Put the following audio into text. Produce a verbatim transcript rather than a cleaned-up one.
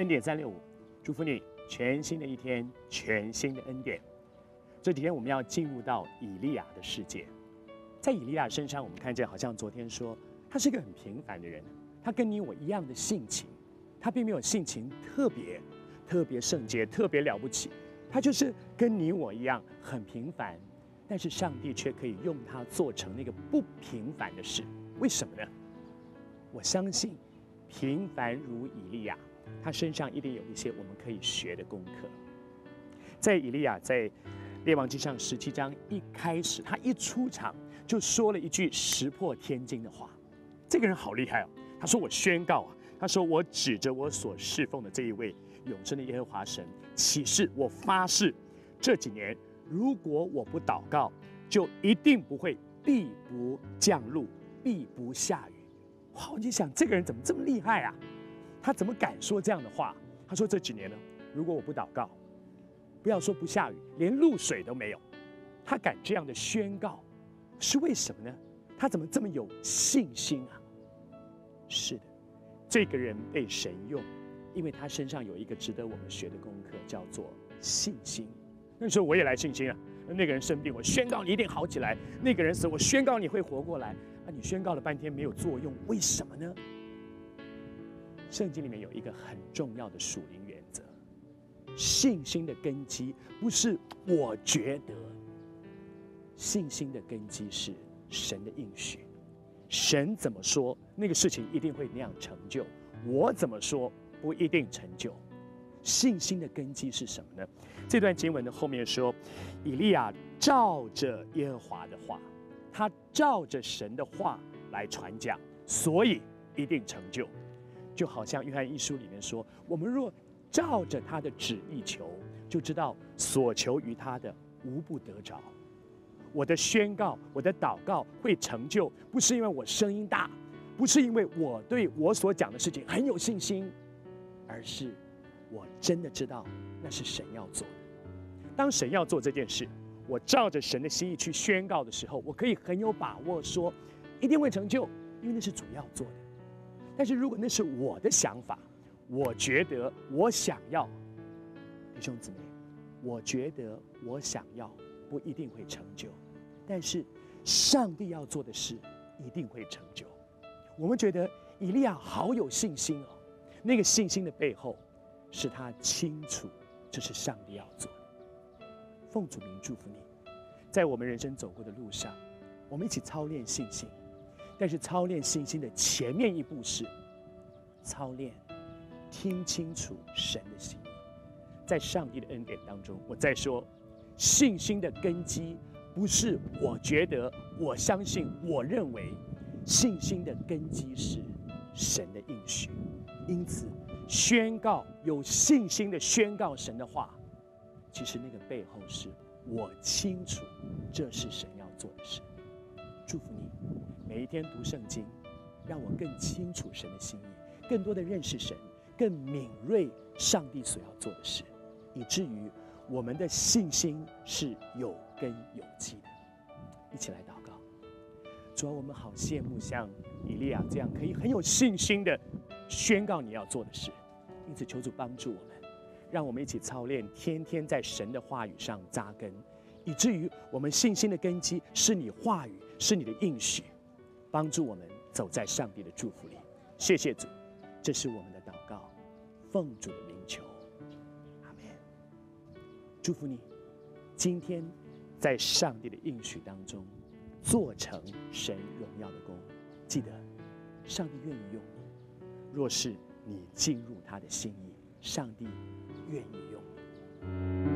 典三六五，祝福你全新的一天，全新的恩典。这几天我们要进入到以利亚的世界，在以利亚身上，我们看见好像昨天说，他是一个很平凡的人，他跟你我一样的性情，他并没有性情特别、特别圣洁、特别了不起，他就是跟你我一样很平凡，但是上帝却可以用他做成那个不平凡的事，为什么呢？我相信，平凡如以利亚，他身上一定有一些我们可以学的功课。在以利亚在列王纪上十七章一开始，他一出场就说了一句石破天惊的话。这个人好厉害哦！他说：“我宣告啊，他说我指着我所侍奉的这一位永生的耶和华神起誓，我发誓，这几年如果我不祷告，就一定不会必不降露，必不下雨。”哇！我就想，这个人怎么这么厉害啊？他怎么敢说这样的话？他说：“这几年呢，如果我不祷告，不要说不下雨，连露水都没有。”他敢这样的宣告，是为什么呢？他怎么这么有信心啊？是的，这个人被神用，因为他身上有一个值得我们学的功课，叫做信心。那时候我也来信心啊。那个人生病，我宣告你一定好起来；那个人死，我宣告你会活过来。啊，你宣告了半天没有作用，为什么呢？圣经里面有一个很重要的属灵原则：信心的根基不是我觉得，信心的根基是神的应许。神怎么说，那个事情一定会那样成就；我怎么说，不一定成就。信心的根基是什么呢？这段经文的后面说，以利亚照着耶和华的话，他照着神的话来传讲，所以一定成就。就好像约翰一书里面说，我们若照着他的旨意求，就知道所求于他的无不得着。我的宣告，我的祷告会成就，不是因为我声音大，不是因为我对我所讲的事情很有信心，而是我真的知道那是神要做的。当神要做这件事，我照着神的心意去宣告的时候，我可以很有把握说一定会成就，因为那是主要做的。但是如果那是我的想法，我觉得我想要，弟兄姊妹，我觉得我想要不一定会成就，但是上帝要做的事一定会成就。我们觉得以利亚好有信心哦，那个信心的背后是他清楚这是上帝要做的。奉主名祝福你，在我们人生走过的路上，我们一起操练信心。但是操练信心的前面一步是操练听清楚神的心意。在上帝的恩典当中，我再说，信心的根基不是我觉得、我相信、我认为，信心的根基是神的应许。因此，宣告有信心的宣告神的话，其实那个背后是我清楚这是神要做的事。祝福你，每一天读圣经，让我更清楚神的心意，更多的认识神，更敏锐上帝所要做的事，以至于我们的信心是有根有基的。一起来祷告。主啊，我们好羡慕像以利亚这样可以很有信心的宣告你要做的事，因此求主帮助我们，让我们一起操练，天天在神的话语上扎根，以至于我们信心的根基是你话语，是你的应许，帮助我们走在上帝的祝福里。谢谢主，这是我们的祷告，奉主的名求，阿们。祝福你，今天在上帝的应许当中做成神荣耀的工。记得，上帝愿意用你，若是你进入他的心意，上帝愿意用你。